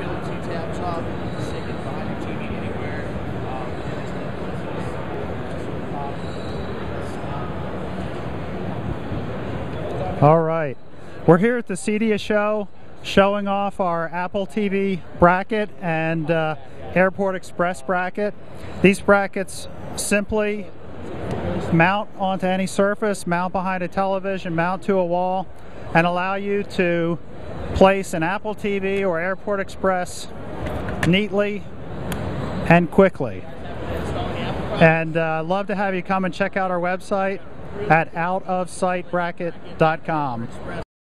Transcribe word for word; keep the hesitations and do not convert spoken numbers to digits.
feel two taps up, stick it behind your T V anywhere. Um, All right, we're here at the CEDIA show, showing off our Apple T V bracket and uh, Airport Express bracket. These brackets simply mount onto any surface, mount behind a television, mount to a wall, and allow you to place an Apple T V or Airport Express neatly and quickly. And uh, I'd love to have you come and check out our website at out of sight bracket dot com.